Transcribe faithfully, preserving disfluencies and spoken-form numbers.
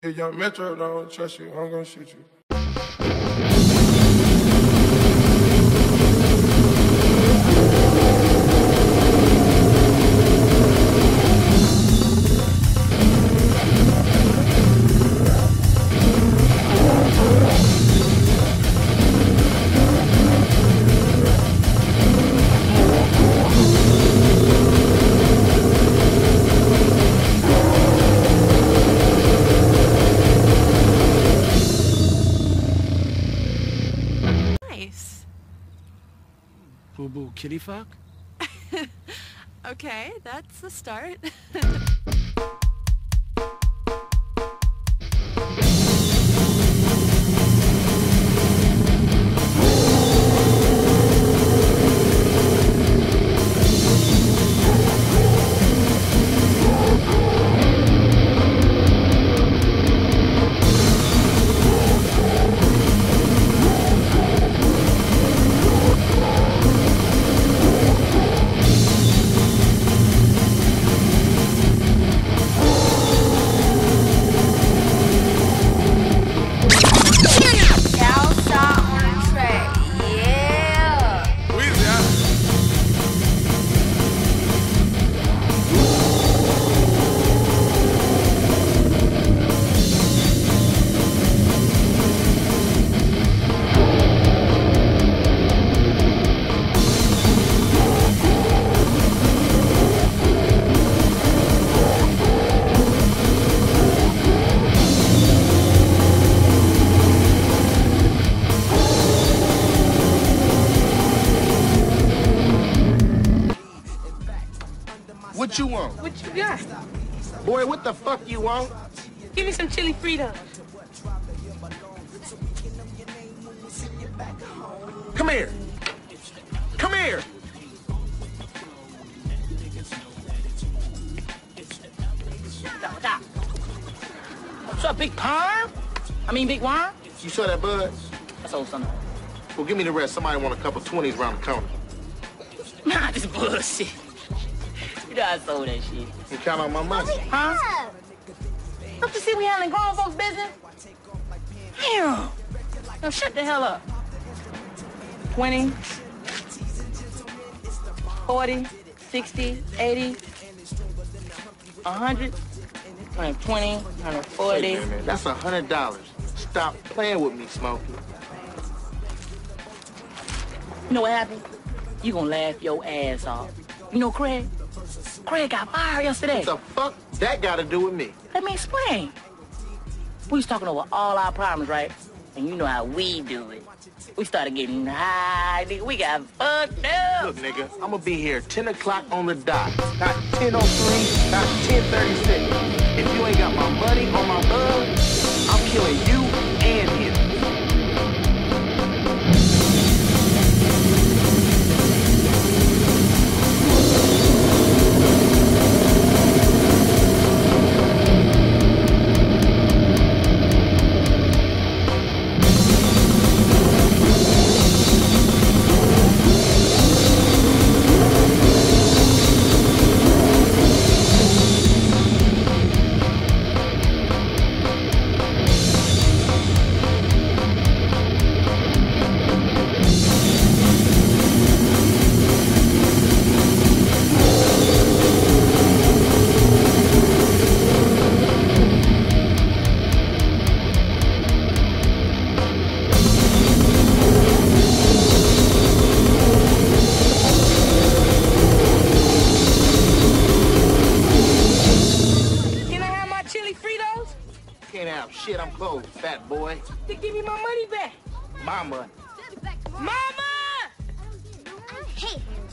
If young Metro don't trust you, I'm gonna shoot you. Boo boo kitty fuck? Okay, that's the start. What you want? What you got? Boy, what the fuck you want? Give me some chili Fritos. Come here. Come here. What's up, Big Perm? I mean, Big Worm? You saw that, bud? That's old son. Well, give me the rest. Somebody want a couple twenties around the counter. Nah, this bullshit. You know I sold that shit. You count on my money. Huh? Don't you see we handling grown folks' business? Damn. Now shut the hell up. twenty, forty, sixty, eighty, one hundred, one twenty, one forty. Hey, man, man, that's one hundred dollars. Stop playing with me, Smokey. You know what happened? You gonna laugh your ass off. You know Craig? Craig got fired yesterday. What the fuck that got to do with me? Let me explain. We was talking over all our problems, right? And you know how we do it. We started getting high, nigga. We got fucked up. Look, nigga, I'm gonna be here ten o'clock on the dot. Not ten oh three, not ten thirty-six. If you ain't got my money or my bug, I'm killing you and him. Shit, I'm closed, fat boy. Then give me my money back. My money. Mama! Hey.